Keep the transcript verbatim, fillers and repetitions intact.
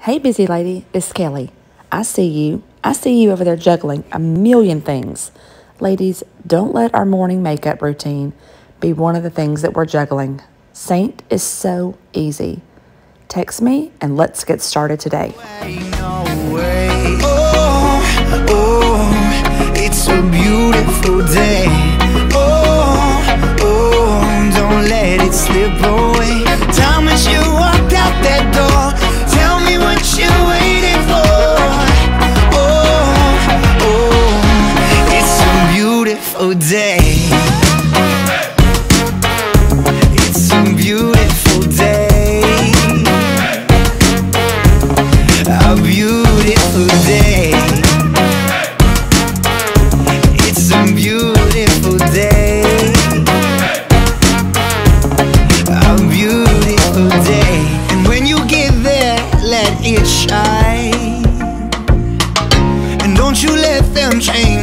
Hey, busy lady, it's Kelly. I see you. I see you over there juggling a million things. Ladies, don't let our morning makeup routine be one of the things that we're juggling. Saint is so easy. Text me and let's get started today. Oh, oh, it's a beautiful day. Oh, oh, don't let it slip away. Time as you walk out that door, tell me what you're waiting for. Oh, oh, it's a beautiful day. It's a beautiful day. A beautiful day. It's a beautiful day. A beautiful day. And when you get there, let it shine. And don't you let them change